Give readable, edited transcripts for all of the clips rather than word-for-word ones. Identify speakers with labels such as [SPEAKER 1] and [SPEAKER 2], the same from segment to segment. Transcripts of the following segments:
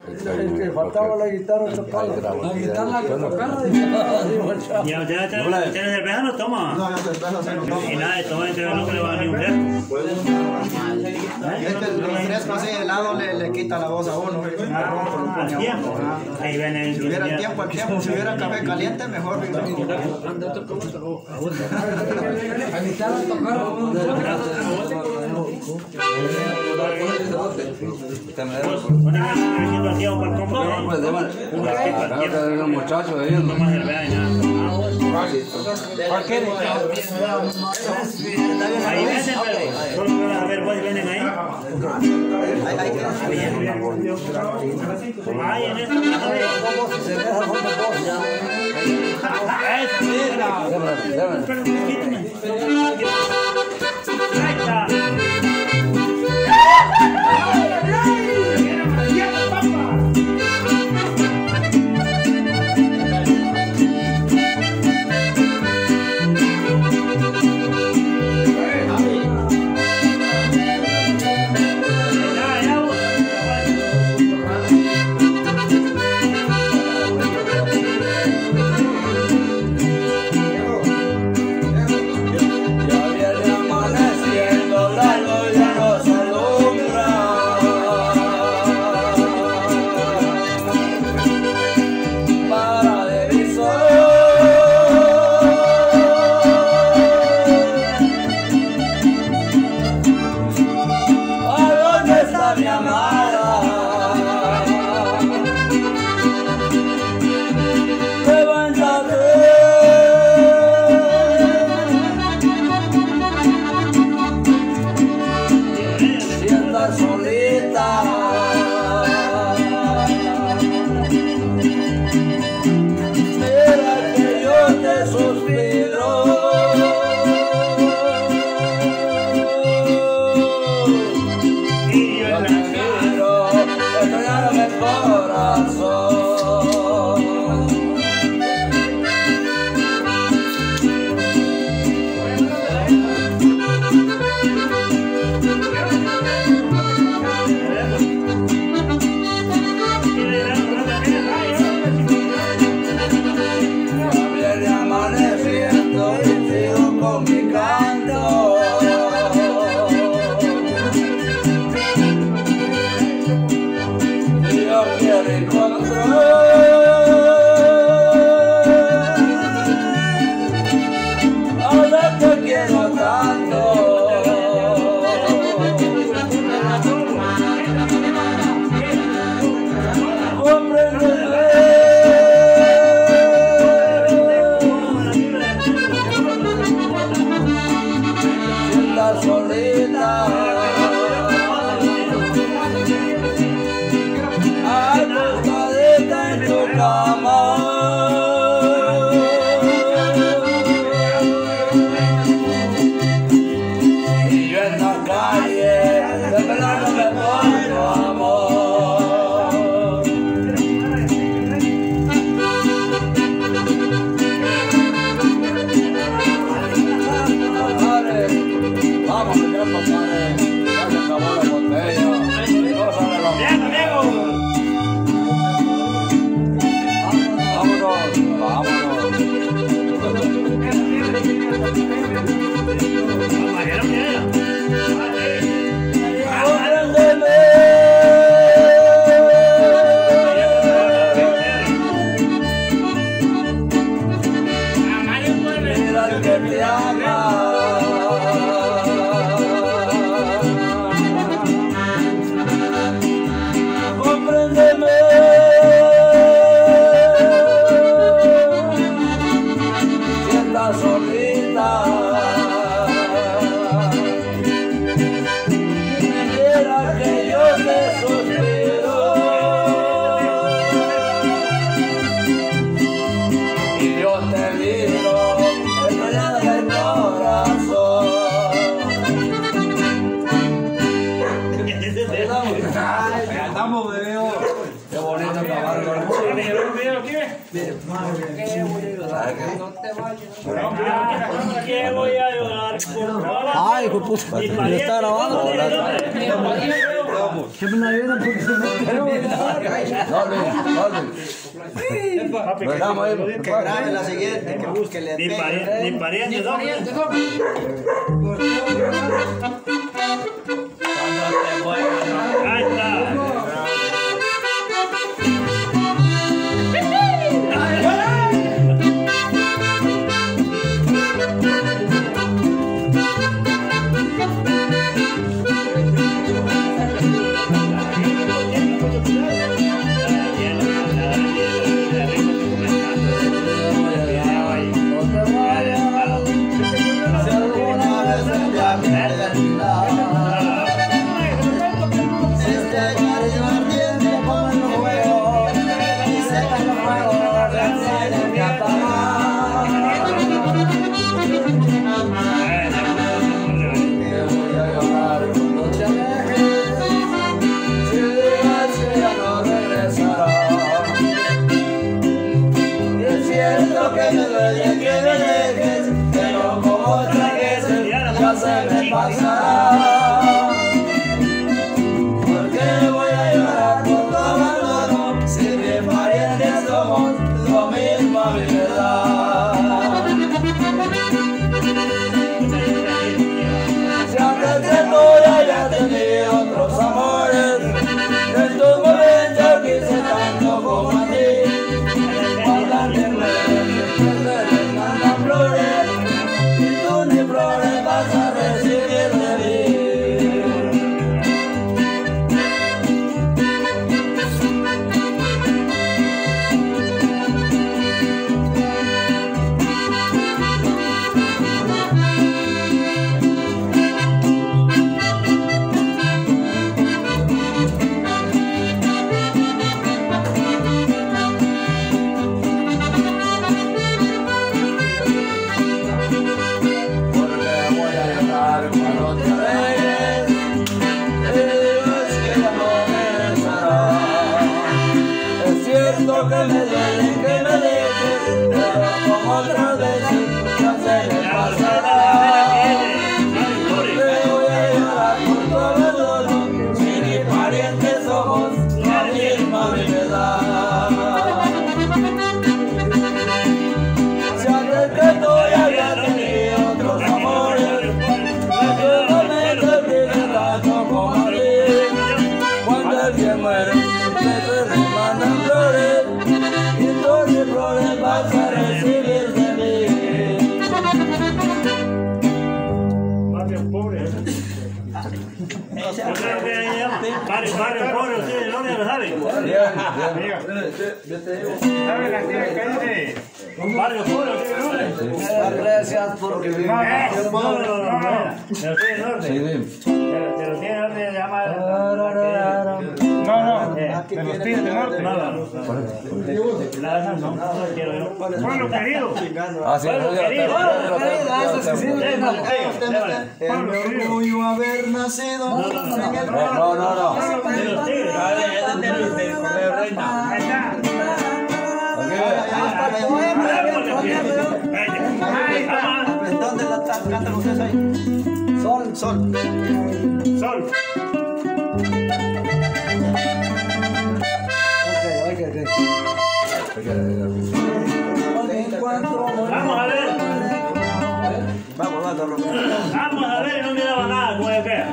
[SPEAKER 1] El que faltaba la guitarra tocarla. La guitarra que tocarla.
[SPEAKER 2] Ya, ¿tienes cerveza? ¿No toma?
[SPEAKER 3] No, yo cerveza no tomo.
[SPEAKER 2] Y nada, toma entre no le va a ni un fresco.
[SPEAKER 3] Es que el fresco así helado le quita la voz a uno.
[SPEAKER 2] Al tiempo. Ahí ven
[SPEAKER 3] Si hubiera el tiempo, si hubiera café caliente, mejor.
[SPEAKER 1] La guitarra tocarla.
[SPEAKER 4] Los muchachos de ellos.
[SPEAKER 2] Ahí vienen, pero solo a ver, ¿vos vienen ahí? Ahí en esta
[SPEAKER 5] ¿Qué voy a ayudar?
[SPEAKER 1] Ay, hijo puta, ya está grabando. ¿Qué me la viene? Porque se me quedó.
[SPEAKER 2] Papi,
[SPEAKER 3] Que grabe la siguiente, que busque le
[SPEAKER 2] ni pariente, ¿no?
[SPEAKER 5] Ahí está.
[SPEAKER 1] Gracias porque
[SPEAKER 2] Te lo tiene orden de llamar.
[SPEAKER 3] Aquí tiene de norte.
[SPEAKER 2] Pueblo querido.
[SPEAKER 3] El orgullo haber nacido en el ¿Dónde la cantan ustedes ahí? Sol.
[SPEAKER 2] Sol. Vamos a ver.
[SPEAKER 3] Vamos,
[SPEAKER 2] Vamos a ver, no miraba nada, como yo creo.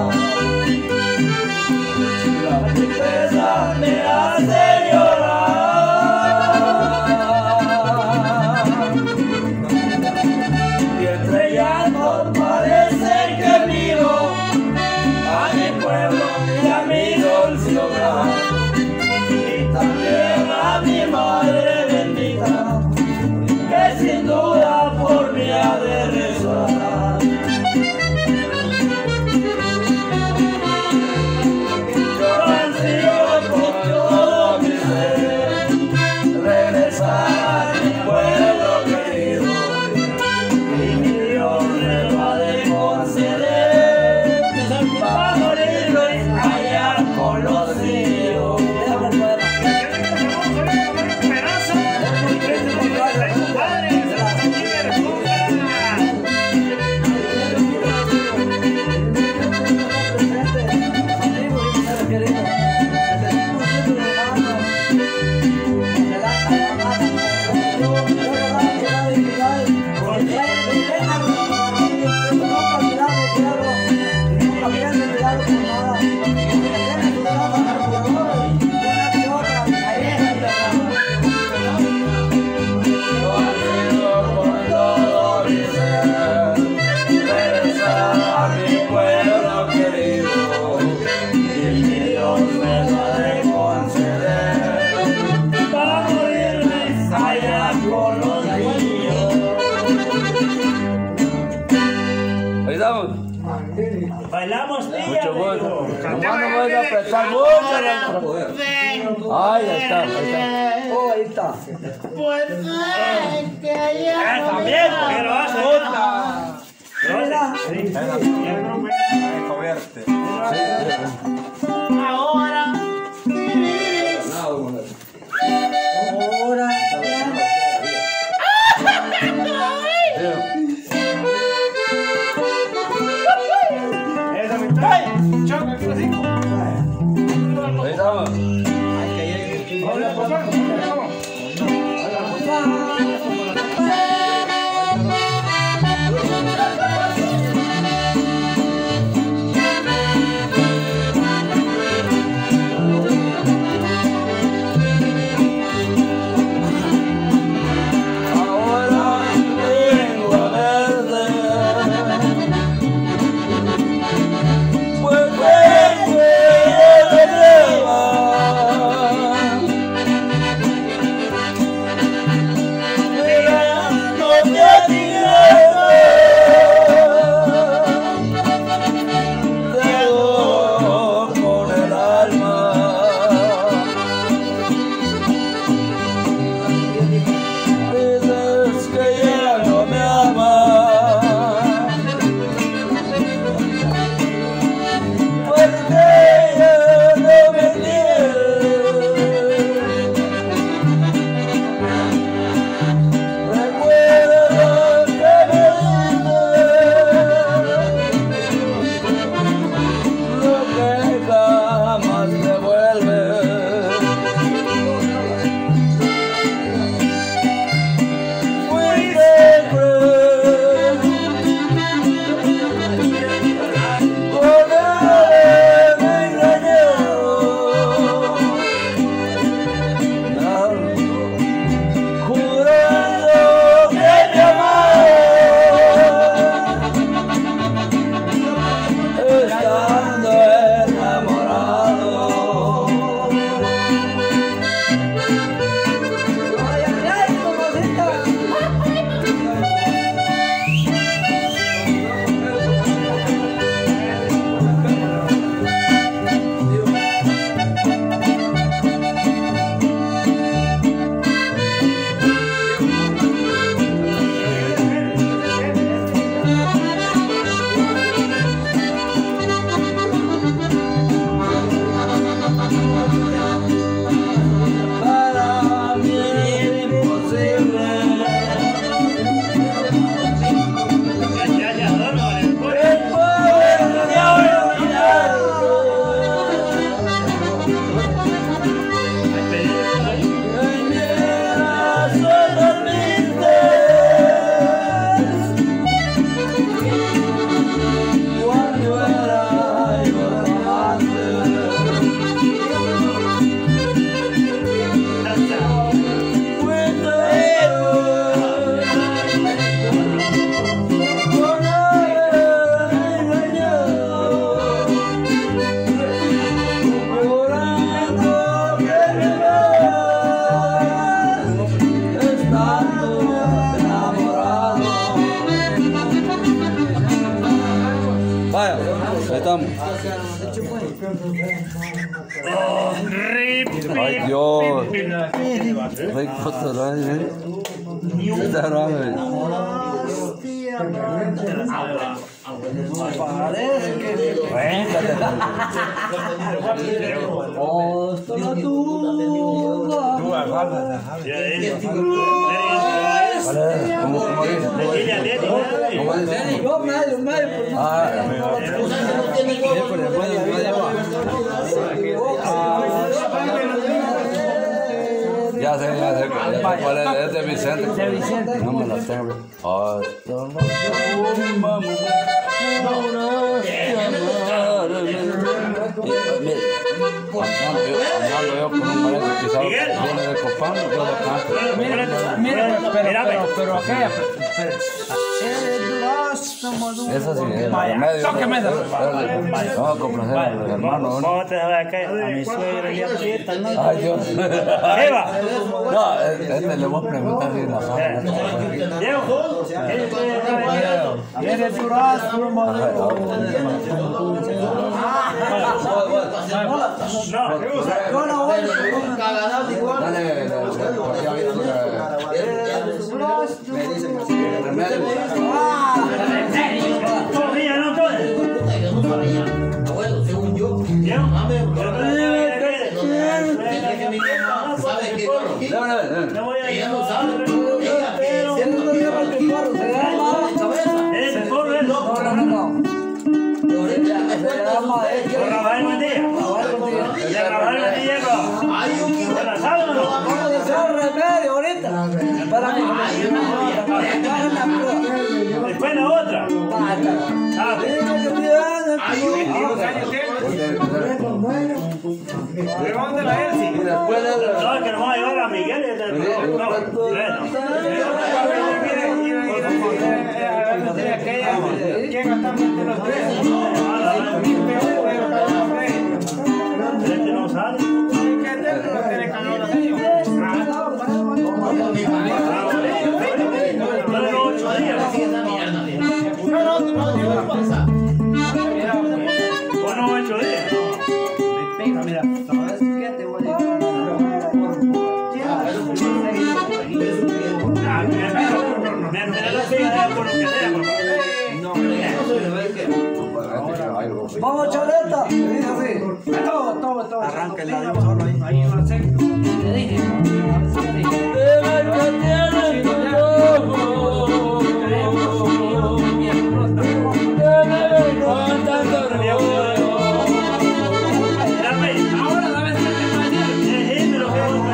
[SPEAKER 1] me hace llorar.
[SPEAKER 5] Bailamos, tía.
[SPEAKER 4] Mucho gusto. Nomás no voy a apretar mucho. Ay, ahí está, ahí está.
[SPEAKER 1] Oh, ahí está.
[SPEAKER 5] También, pero hace otra.
[SPEAKER 1] Mira.
[SPEAKER 5] Ahora.
[SPEAKER 1] Ahora.
[SPEAKER 4] Ahí estamos. Ay Dios. Ay,
[SPEAKER 1] Parece que... Hasta la tuba. Yo medio, por
[SPEAKER 4] Ya sé, ¿cuál es? Es de Vicente. De Vicente. No me la tengo. Andando yo con un marido que quizás viene de Copán, yo lo canto.
[SPEAKER 1] Mira, pero aquella,
[SPEAKER 4] Esa sí, el remedio. No, complacer a los hermanos.
[SPEAKER 2] ¿Cómo te vas a caer? A mi suegra le aprieta, ¿no?
[SPEAKER 4] Ay, Dios.
[SPEAKER 2] Eva.
[SPEAKER 4] No, le voy a preguntar si la sabe.
[SPEAKER 2] Diego.
[SPEAKER 1] Eres durazno, maduro.
[SPEAKER 2] No,
[SPEAKER 1] Yo no voy.
[SPEAKER 4] Dale,
[SPEAKER 3] Me dicen así.
[SPEAKER 4] remedio.
[SPEAKER 2] todavía no todo.
[SPEAKER 6] Abuelo, según yo,
[SPEAKER 2] Diego.
[SPEAKER 6] sabe que
[SPEAKER 2] No voy a ir.
[SPEAKER 6] ella no sabe.
[SPEAKER 2] Eres el pobre. Por Rafael Mantilla. De Rafael Mantilla.
[SPEAKER 6] Hay un
[SPEAKER 2] ¿Te la sabes o no?
[SPEAKER 1] Vamos a hacer remedio ahorita. Para que
[SPEAKER 2] Después la otra.
[SPEAKER 6] hay un
[SPEAKER 2] No, es que nos vamos a llevar a Miguel. Este no sale. Dale los 8 días. Bueno, 8 días.
[SPEAKER 1] Vamos, Choleta. Dice así. Todo.
[SPEAKER 3] Arranca el labio solo ahí.
[SPEAKER 1] Ahí va seco.
[SPEAKER 5] Te dije.
[SPEAKER 2] Ahora la vez que te va a decir, lo que vamos a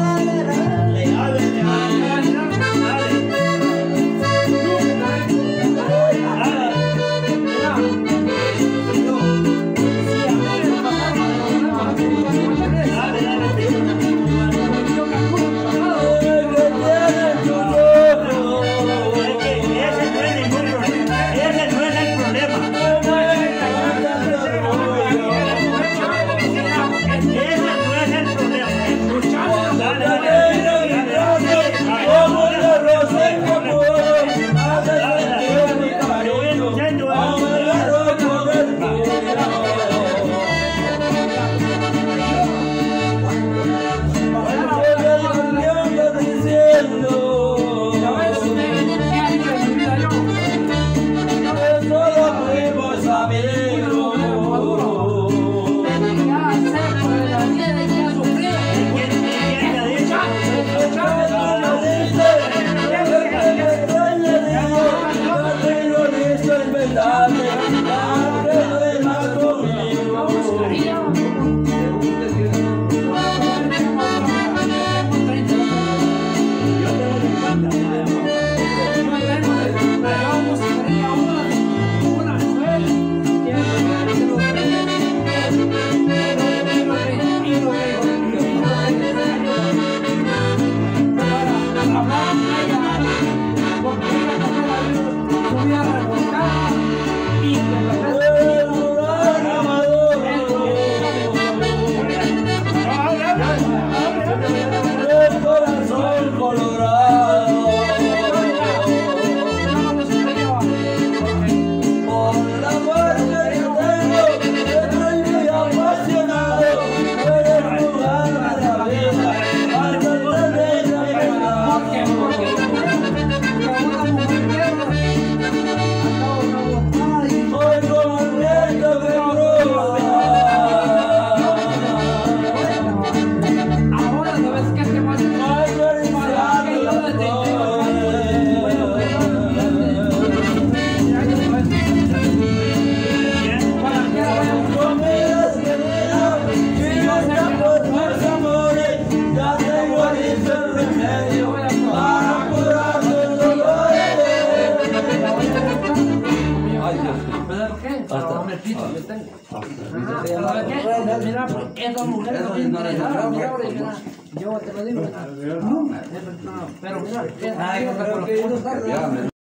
[SPEAKER 5] Mira, esa mujer no me interesa. Yo te lo digo. Pero mira,